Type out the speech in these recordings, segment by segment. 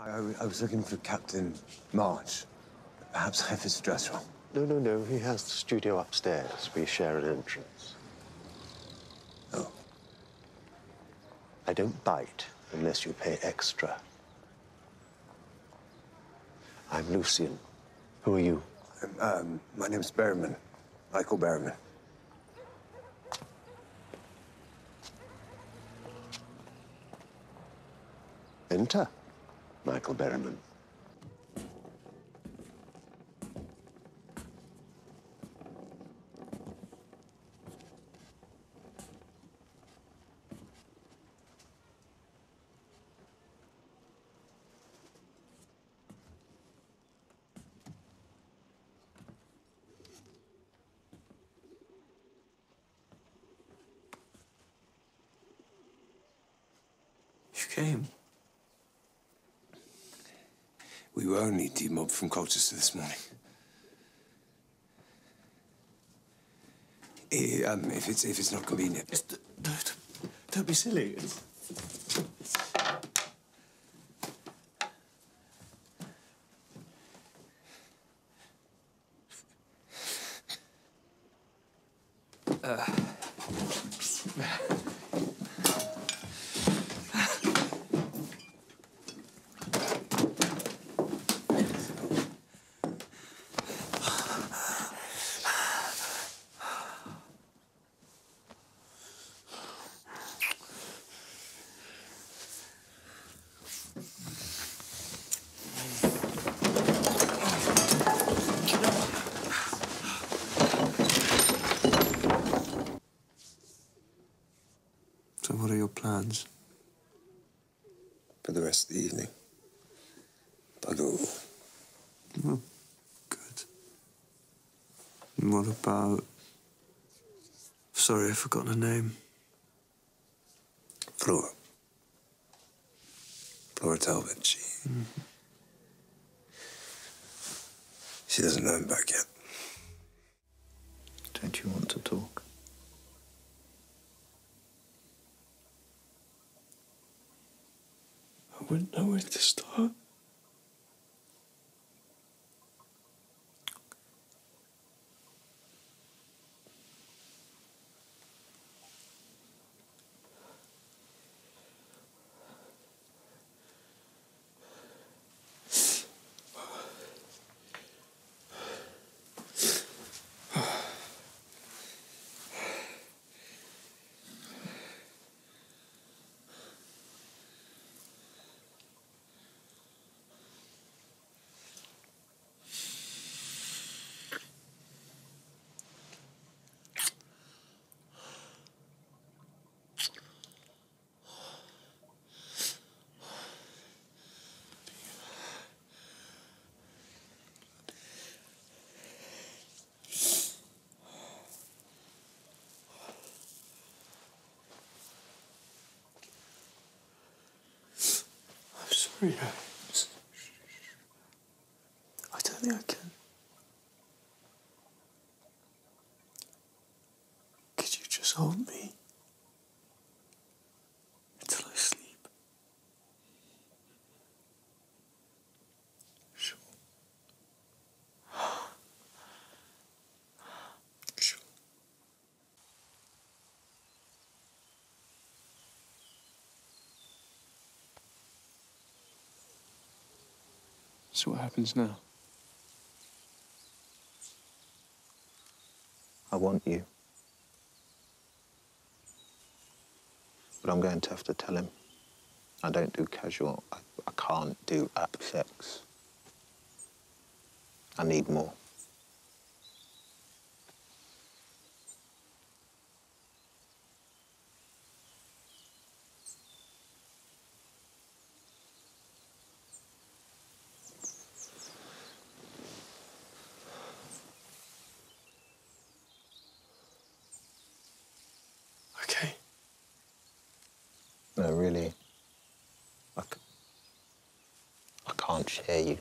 I was looking for Captain March. Perhaps I have his address wrong. No. He has the studio upstairs. We share an entrance. Oh. I don't bite unless you pay extra. I'm Lucian. Who are you? My name's Berryman. Michael Berryman. Enter, Michael Berryman. You came. We were only demobbed from Colchester this morning. If it's not convenient. Don't be silly. So what are your plans? For the rest of the evening? Bugger all. Oh, good. And what about... Sorry, I've forgotten her name. Flora. Flora Talbot, she doesn't know him back yet. Don't you want to talk? I wouldn't know where to start. Sorry, I don't think I can. Could you just hold me until I sleep? Sure. Sure. So what happens now? I want you. But I'm going to have to tell him. I don't do casual. I can't do app sex. I need more. Okay. No, really. I can't share you.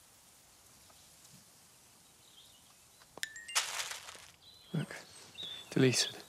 Look, Deleted.